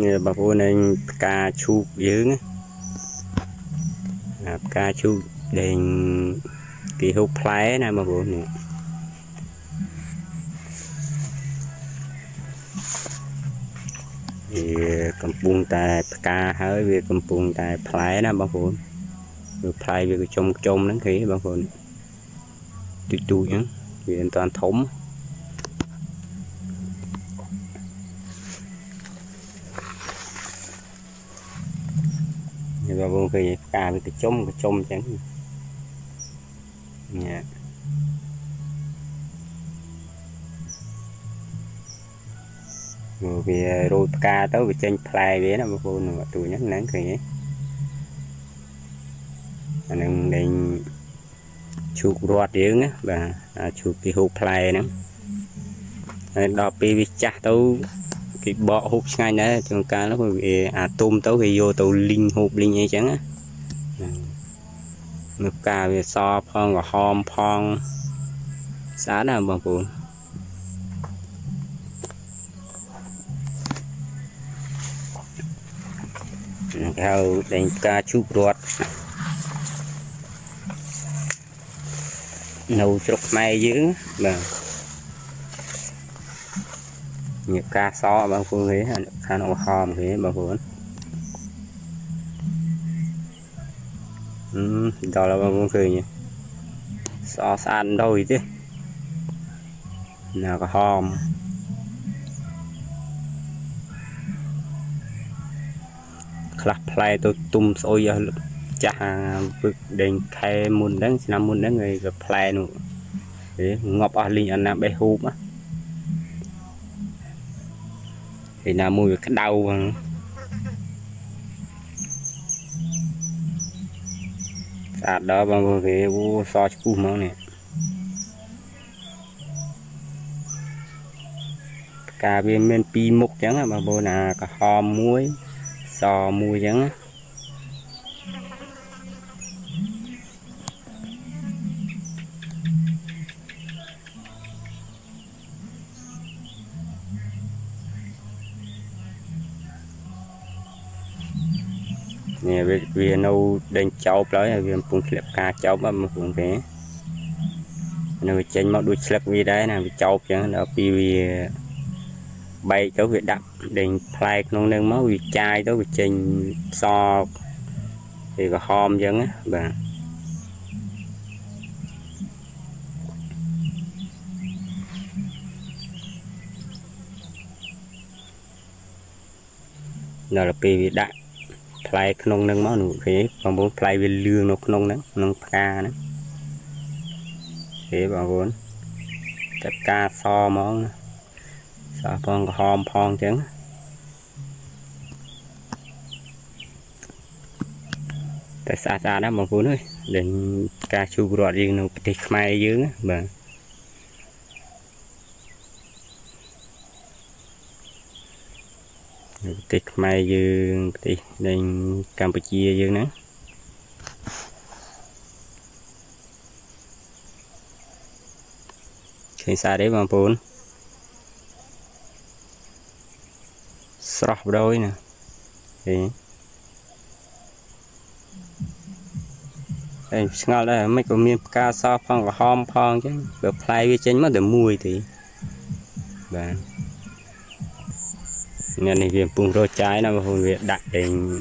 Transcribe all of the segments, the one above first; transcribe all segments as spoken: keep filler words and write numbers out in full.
bà vô này ca chu dữ ca chu đèn kỳ hút plái nè bà vô này thì cầm buông tài ca hơi về cầm buông tài plái nè bà vô được plái về trong trong nó khí bà vô tụi tụi nhá vì an toàn thống và vô khi cà với cái trống cái trống chẳng nha rồi vì rồi ca tới bị trên play vậy nó vô nữa tụi nhắc nắng thì nhé nên nên chụp rót tiếng á và chụp cái hộp play nữa đo pi chặt tao cái bọ hộp ngay nữa trong ca nó bị à tôm tao thì vô tàu linh hộp linh ấy chẳng á nước cà về so phong và hom phong xá nào bằng phụ theo đánh ca chụp ruột nấu chục may dữ là nhiều ca so bằng phương thế khá nó hòm thế bằng phương ừ, đó là bằng phương nhỉ so san đôi chứ nào có hòm khắc play tôi tung sôi giờ chả vực đèn khai môn đấy năm môn đấy người gặp play nữa thế ngọc ở linh anh bé húp á thì là mùi cái đau sạt đó bằng cái so chú máu này cà viên men pi mục trắng mà bố là cả hòm muối so muối trắng nè vì nâu đen cháu tới vì phun slip ca cháu mà phun thế nơi trên một đôi slip vì đấy là cháu chẳng là vì bay tới việc đặt đèn play non nâng máu vì chai tới việc trên so thì có hom chẳng á bà đó là vì đặt play không nâng máu nụ thế còn muốn play về lương nó không nâng nâng ca nữa thế bảo vốn tất cả so món so con hòm phong trắng tại xa xa đó mà vốn ơi đến ca chu rọt riêng nó thì mai dưới mà tịch mai dương thì đến Campuchia dương nữa khi xa đấy bằng vốn sọc đôi nè thì đây ngon đây mấy con miếng ca so phong và hom phong chứ được play với trên mất được mùi thì và nên thì việc bùng rô trái nó hồi việc đặt đến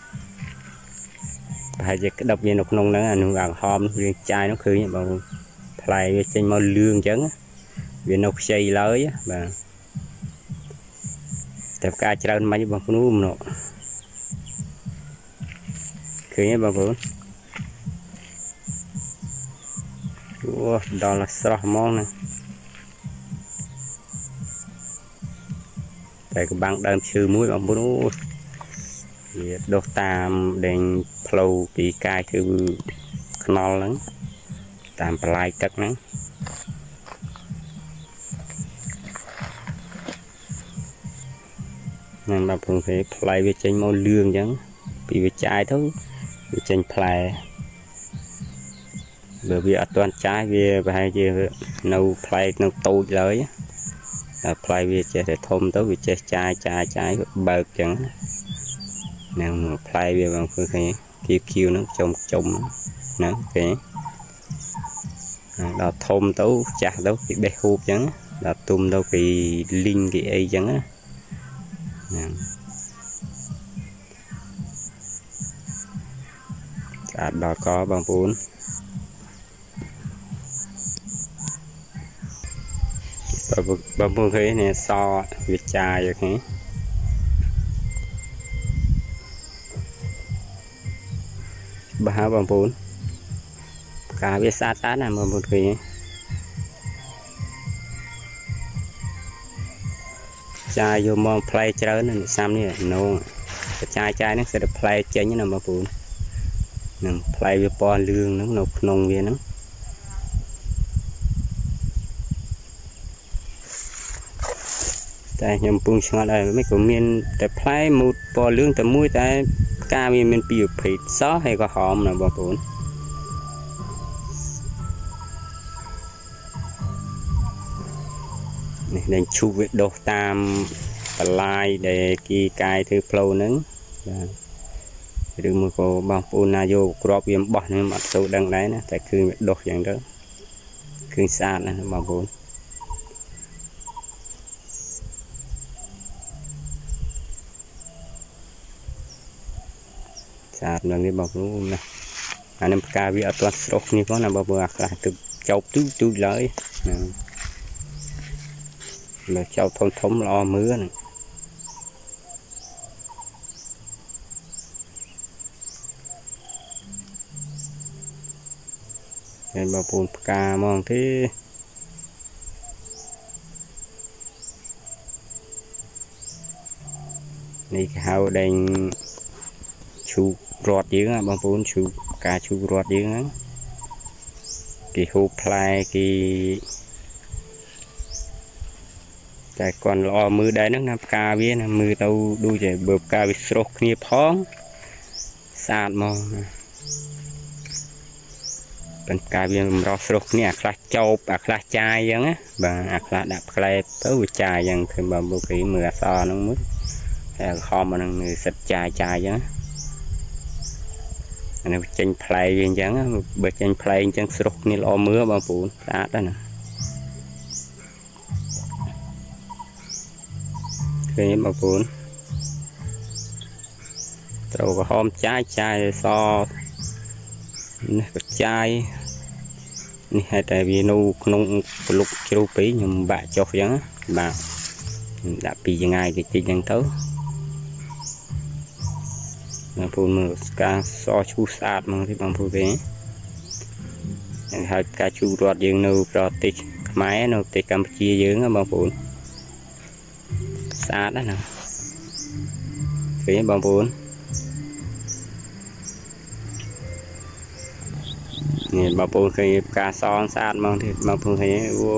hay cái độc viên độc nông đó là nó vào hom viên chai nó khứ như bao play với trên màu lương trắng viên nọc xây lới và tập ca trơn mấy bằng con núm nọ khứ như bao vốn đó là sọ món này tại cái băng đâm sư muối bằng bún đốt tam đèn flow bị cài thứ knol lắm tam play cất nắng nên mà thường phải play với trên màu lương chẳng bị với trái thôi với trên play bởi vì ở toàn trái về và hay gì nấu play nấu tôi lấy ផ្លែវាចេះតែធំទៅវាចេះចាយចាយចាយបើកចឹងនឹងផ្លែវាបងគឺឃើញគៀវគៀវហ្នឹងចុំចុំហ្នឹងគេដល់ធំទៅចាស់ទៅគេបេះហូបចឹងដល់ទុំទៅគេលីងគេអីចឹងណាហ្នឹងស្អាតដល់កបងប្អូនបងប្អូនឃើញនេះសវាចាយអូខេបើហៅបងប្អូនកាវាស្អាតស្អាតណាបងប្អូនឃើញចាយយកមកផ្លែច្រើនណាសាំនេះណងចាយចាយហ្នឹងសិតតែផ្លែចេញណាបងប្អូននឹងផ្លែវាពណ៌លឿងហ្នឹងនៅក្នុងវាហ្នឹងតែខ្ញុំពងឆ្ងល់ដែរមិនក៏មានតែផ្លែមូតពណ៌លឿងតែមួយតែផ្កាវាមានពីរប្រភេទសហើយក៏ហមណាបងប្អូននេះនឹងឈូសវាដុះតាមបន្លាយដែលគេកាយធ្វើផ្លូវហ្នឹងបាទឬមួយក៏បងប្អូនណាយកក្របវាបោះហ្នឹងអត់ទៅដឹងដែរណាតែគឺវាដុះយ៉ាងទៅគឺស្អាតណាស់បងប្អូនស្អាតនឹងនេះបងប្អូនណាអានេះផ្កាវាអត់ទាន់ស្រស់នេះផងណាបងប្អូនអាខ្លះទឹកចោកទូទូឡើយណាលើចោកធំធំល្អមើលហ្នឹងហើយបងប្អូនផ្កាហ្មងទេនេះគេហៅដេញឈូករត់យើងបងប្អូនឈូការឈូករត់យើងហ្នឹងគេហូបផ្លែគេតែគាត់ល្អមើលដែរហ្នឹងណាផ្កាវាណាមើលទៅដូចជាបើផ្កាវាស្រស់គ្នាផងស្អាតមកណាប៉ុន្តែផ្កាវារស់ស្រស់គ្នាអាខ្លះចោបអាខ្លះចាយអញ្ចឹងណាបាទអាខ្លះដាក់ផ្លែទៅវាចាយអញ្ចឹងគឺបងប្អូនគេមើលអសហ្នឹងមួយហើយខំហ្នឹងសិតចាយចាយអញ្ចឹងអានេះចេញផ្លែវាអញ្ចឹងបើចេញផ្លែអញ្ចឹងស្រស់គ្នាល្អមើលបងប្អូនស្អាតដែរណាឃើញបងប្អូនត្រូវក្រហមចាយចាយសនេះក៏ចាយនេះហេតុតែវានៅក្នុងប្លុកជ្រូពីខ្ញុំបាក់ចុះអញ្ចឹងបាទដាក់ពីចងាយតិចតិចអញ្ចឹងទៅបងប្អូនមើលស្កាសឈូសស្អាតមកទីបងប្អូនគេយ៉ាងហៅការជូរត់យើងនៅប្រទេសខ្មែរនៅប្រទេសកម្ពុជាយើងបងប្អូនស្អាតណាស់ណាឃើញបងប្អូននេះបងប្អូនឃើញផ្កាសស្អាតមកទីបងប្អូនឃើញអូ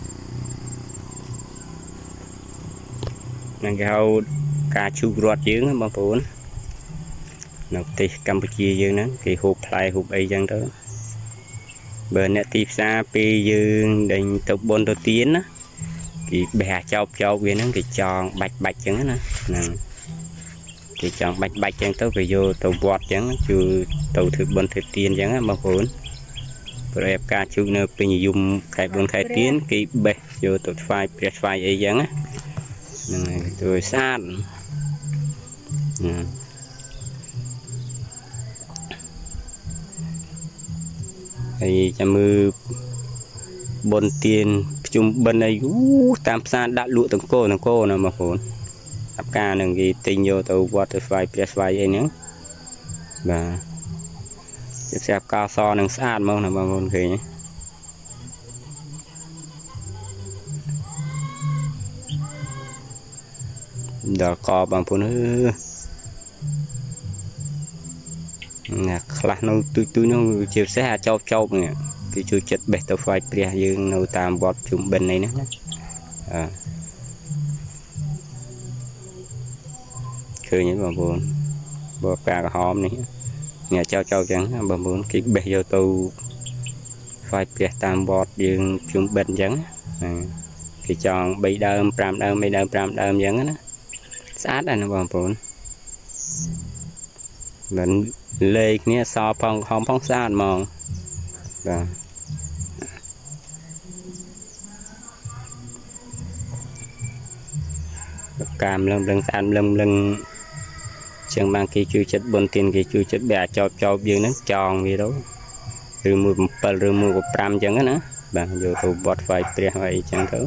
នឹងគេហៅការជូរត់យើងបងប្អូននៅប្រទេសកម្ពុជាយើងហ្នឹងគេហូបផ្លែហូបអីចឹងទៅបើអ្នកទីផ្សារពេលយើងដេញទៅបុនទៅទៀនណាគេបេះចោបចោបវាហ្នឹងគេចងបាច់បាច់ចឹងណាហ្នឹងគេចងបាច់បាច់ចឹងទៅគេយកទៅវត្តចឹងជួយទៅធ្វើបុនធ្វើទៀនចឹងណាបងប្អូនប្រែផ្កាជូកនៅពេញនិយមខែបុនខែទៀនគេបេះយកទៅថ្វាយព្រះថ្វាយអីចឹងណាហ្នឹងហើយទៅស្អាតណាហើយចាំមើលបុនទៀនជុំបិណ្ឌអីតាមផ្សារដាក់លក់ទាំងកោទាំងកោណាបងប្អូនអាផ្កានឹងគេទិញយកទៅវត្តទៅស្វាយព្រះស្វាយអីហ្នឹងបាទជាផ្សារផ្កាសនឹងស្អាតមកណាបងប្អូនឃើញដល់កបងប្អូនអឺណាខ្លះនៅទូទូនោះជាពិសេសអាចោបចោបនេះគេជួយចិត្តបេះទៅស្វាយព្រះយើងនៅតាមវត្តជុំបិណ្ឌនេះណាអឺឃើញទេបងប្អូនបើផ្កាក្រហមនេះអ្នកចោបចោបចឹងបងប្អូនគេបេះយកទៅស្វាយព្រះតាមវត្តយើងជុំបិណ្ឌអញ្ចឹងគេ cái tròn bay đơm pram đơm bay đơm pram đơm giống đó sát này nó bằng phun mình lê kia so phong không phong sát mòn và cam lưng lưng san lưng lưng chẳng mang cái chui chất bồn tiền cái chui chất bè cho cho dương nó tròn gì đó từ mùa từ mùa của pram chẳng á nữa bằng vô tụ bọt vài tre vài chẳng thứ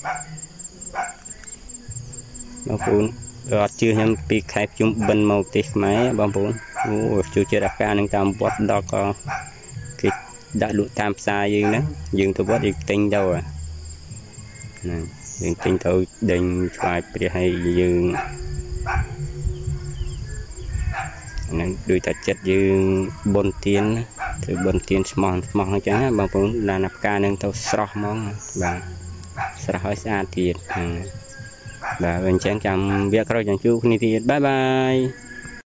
nó phun rồi chưa nhầm bị khai chung bên màu tít máy bom phun chui chất đặc ca nên tam bọt đó có cái đã đủ tam xa dương đó dương tụ bọt đi tinh đâu à dương tinh thôi đừng phải tre hay dương đuôi thật chất như bồn tiền từ bồn tiền mòn mòn chẳng bằng vốn là nạp ca nên tao sro mong và sro hơi xa tiền và bên chẳng chăm việc rồi chẳng chú thì bye bye.